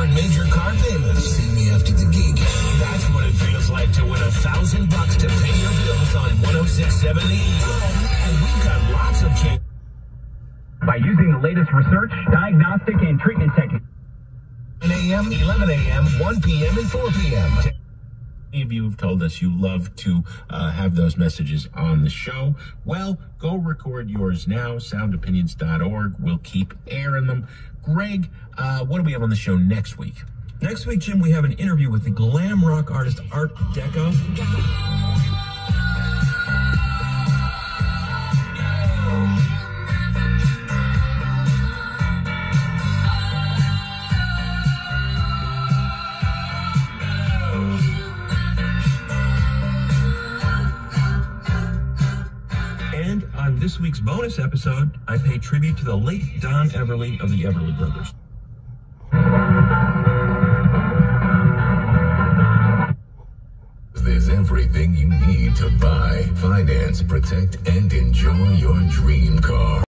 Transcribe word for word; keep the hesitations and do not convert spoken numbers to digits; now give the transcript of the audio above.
afford major car payments. See me after the gig. That's what it feels like to win a thousand bucks to pay your bills on one oh six point seven The Eagle. Oh, man, we've got lots of change. By using the latest research, diagnostic, and treatment techniques. nine a.m., eleven a.m., one p.m., and four p.m. Many of you have told us you love to uh, have those messages on the show. Well, go record yours now, sound opinions dot org. We'll keep airing them. Greg, uh, what do we have on the show next week? Next week, Jim, we have an interview with the glam rock artist Art Deco. And on this week's bonus episode, I pay tribute to the late Don Everly of the Everly Brothers. There's everything you need to buy, finance, protect, and enjoy your dream car.